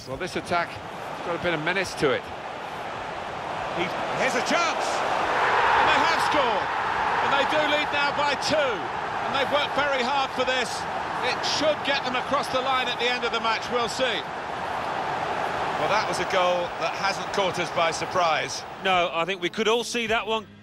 Well, this attack has got a bit of menace to it. Here's a chance! And they have scored! And they do lead now by 2. And they've worked very hard for this. It should get them across the line at the end of the match, we'll see. Well, that was a goal that hasn't caught us by surprise. No, I think we could all see that one